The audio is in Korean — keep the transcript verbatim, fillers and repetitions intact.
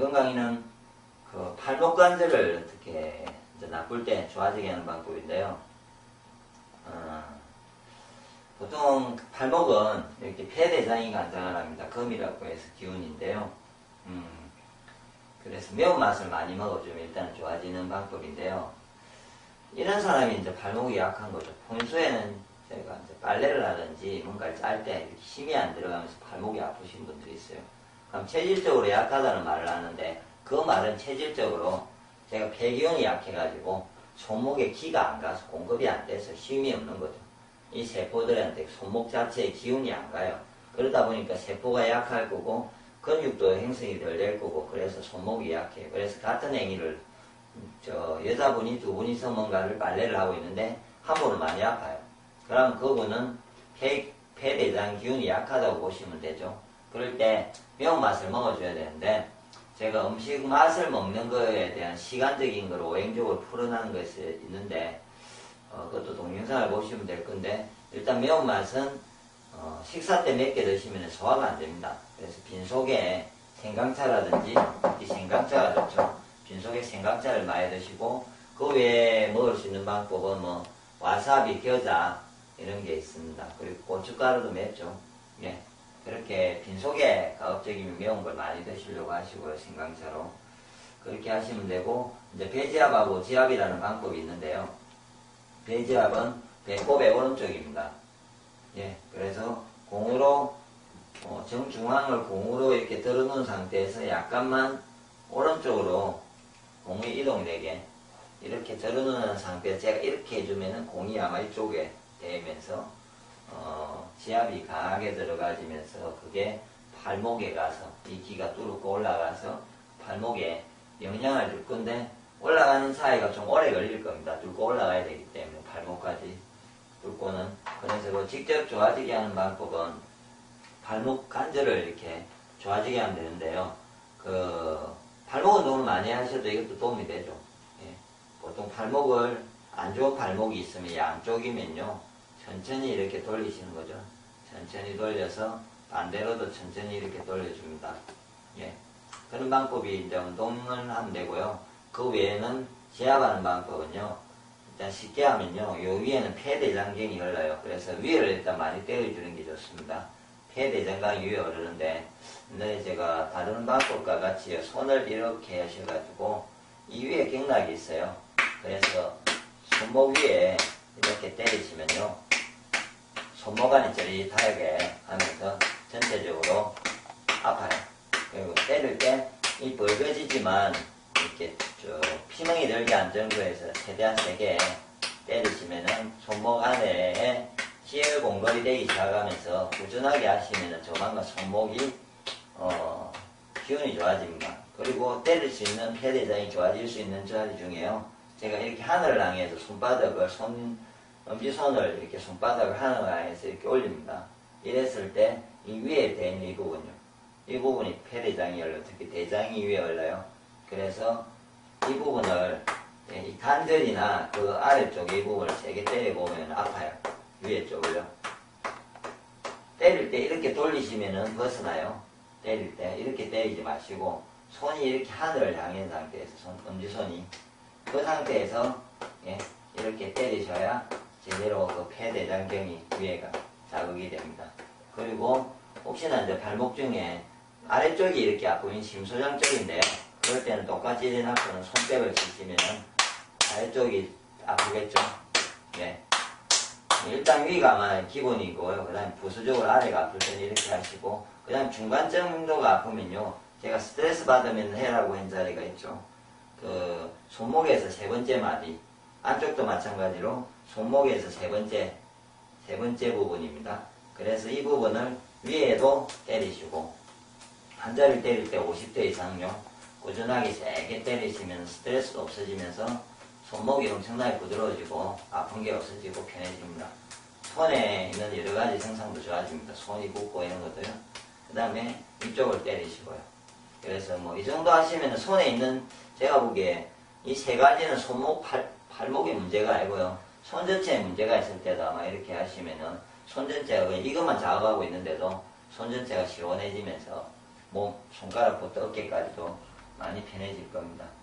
이번 강의는 그 팔목 관절을 어떻게 이제 나쁠 때 좋아지게 하는 방법인데요. 어, 보통 팔목은 이렇게 폐대장이 관장을 합니다. 금이라고 해서 기운인데요. 음, 그래서 매운맛을 많이 먹어주면 일단 좋아지는 방법인데요. 이런 사람이 이제 팔목이 약한 거죠. 평소에는 제가 이제 빨래를 하든지 뭔가를 짤 때 힘이 안 들어가면서 팔목이 아프신 분들이 있어요. 그럼 체질적으로 약하다는 말을 하는데 그 말은 체질적으로 제가 폐기운이 약해가지고 손목에 기가 안 가서 공급이 안 돼서 힘이 없는 거죠. 이 세포들한테 손목 자체에 기운이 안 가요. 그러다 보니까 세포가 약할 거고 근육도 형성이 덜 될 거고 그래서 손목이 약해요. 그래서 같은 행위를 저 여자분이 두 분이서 뭔가를 빨래를 하고 있는데 한 분은 많이 아파요. 그럼 그분은 폐, 폐대장 기운이 약하다고 보시면 되죠. 그럴 때 매운맛을 먹어줘야 되는데 제가 음식 맛을 먹는 거에 대한 시간적인 걸 오행적으로 풀어나는 것이 있는데 어, 그것도 동영상을 보시면 될 건데 일단 매운맛은 어, 식사 때 몇 개 드시면 소화가 안 됩니다. 그래서 빈속에 생강차라든지 이 생강차가 좋죠. 빈속에 생강차를 많이 드시고 그 외에 먹을 수 있는 방법은 뭐 와사비, 겨자 이런 게 있습니다. 그리고 고춧가루도 맵죠. 예. 그렇게 빈속에 가급적이면 매운 걸 많이 드시려고 하시고요. 생강차로. 그렇게 하시면 되고 이제 배지압하고 지압이라는 방법이 있는데요. 배지압은 배꼽의 오른쪽입니다. 예. 그래서 공으로 어, 정중앙을 공으로 이렇게 들어놓은 상태에서 약간만 오른쪽으로 공이 이동되게 이렇게 들어놓는 상태에서 제가 이렇게 해주면은 공이 아마 이쪽에 대면서 어, 지압이 강하게 들어가지면서 그게 팔목에 가서 이 기가 뚫고 올라가서 팔목에 영향을 줄 건데 올라가는 사이가 좀 오래 걸릴 겁니다. 뚫고 올라가야 되기 때문에 팔목까지 뚫고는. 그래서 그 직접 좋아지게 하는 방법은 팔목 관절을 이렇게 좋아지게 하면 되는데요. 그 팔목 운동을 많이 하셔도 이것도 도움이 되죠. 예. 보통 팔목을 안 좋은 팔목이 있으면 양쪽이면요 천천히 이렇게 돌리시는 거죠. 천천히 돌려서 반대로도 천천히 이렇게 돌려줍니다. 예. 그런 방법이 이제 운동을 하면 되고요. 그 외에는 지압하는 방법은요. 일단 쉽게 하면요. 요 위에는 폐대장경이 흘러요. 그래서 위를 일단 많이 때려주는 게 좋습니다. 폐대장경이 위에 흐르는데 근데 제가 다른 방법과 같이 손을 이렇게 하셔가지고 이 위에 경락이 있어요. 그래서 손목 위에 이렇게 때리시면요. 손목 안이 쩌릿하게 하면서 전체적으로 아파요. 그리고 때릴 때 이 벌거지지만 이렇게 쭉 피멍이 들게 안 정도에서 최대한 세게 때리시면은 손목 안에 시혈 공급이 되기 시작하면서 꾸준하게 하시면은 조만간 손목이 어, 기운이 좋아집니다. 그리고 때릴 수 있는 폐대장이 좋아질 수 있는 자리 중에요. 제가 이렇게 하늘을 향해서 손바닥을 손 엄지손을 이렇게 손바닥을 하늘을 향해서 이렇게 올립니다. 이랬을 때 이 위에 대 있는 이 부분요. 이 부분이 폐대장이 열려 특히 대장이 위에 올라요. 그래서 이 부분을 이 관절이나 그 아래쪽에 이 부분을 세게 때려보면 아파요. 위에 쪽을요. 때릴 때 이렇게 돌리시면은 벗어나요. 때릴 때 이렇게 때리지 마시고 손이 이렇게 하늘을 향한 상태에서 손, 엄지손이 그 상태에서 예, 이렇게 때리셔야 제대로 그 폐대장경이 위에가 자극이 됩니다. 그리고 혹시나 이제 발목 중에 아래쪽이 이렇게 아프면 심소장 쪽인데요. 그럴 때는 똑같이 일어나서는 손뼉을 치시면은 아래쪽이 아프겠죠. 네. 일단 위가 아마 기본이고요. 그 다음에 부수적으로 아래가 아플 때는 이렇게 하시고, 그 다음 중간 정도가 아프면요. 제가 스트레스 받으면 해라고 한 자리가 있죠. 그, 손목에서 세 번째 마디, 안쪽도 마찬가지로 손목에서 세 번째, 세 번째 부분입니다. 그래서 이 부분을 위에도 때리시고, 한 자리 때릴 때 오십 대 이상요. 꾸준하게 세게 때리시면 스트레스도 없어지면서 손목이 엄청나게 부드러워지고 아픈 게 없어지고 편해집니다. 손에 있는 여러 가지 증상도 좋아집니다. 손이 붓고 이런 것도요. 그 다음에 이쪽을 때리시고요. 그래서 뭐 이 정도 하시면 손에 있는 제가 보기에 이 세 가지는 손목, 팔, 팔목의 문제가 아니고요. 손 전체에 문제가 있을 때도 아마 이렇게 하시면은 손 전체가 그냥 이것만 자극하고 있는데도 손 전체가 시원해지면서 몸, 손가락부터 어깨까지도 많이 편해질 겁니다.